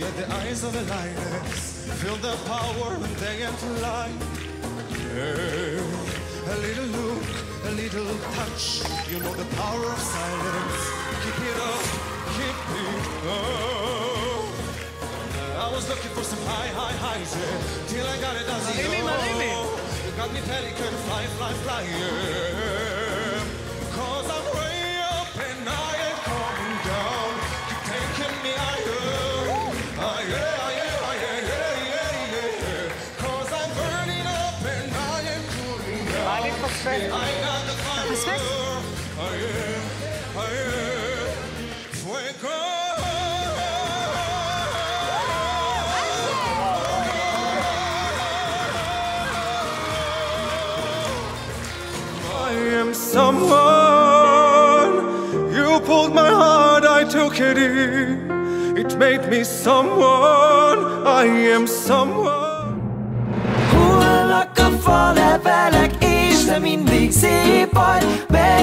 let the eyes of the lioness feel the power and day and light. A little look, a little touch, you know the power of silence. Keep it up, keep it up. I was looking for some highs, yeah, till I got it as you know. You got me pelican, fly, yeah. Cause I'm way up and I ain't coming down. Keep taking me higher, cause I'm burning up and I ain't cooling down. I got the fire, fuego. Someone, you pulled my heart, I took it in. It made me someone, I am someone. Hullak a fal velek, és te mindig szép vagy.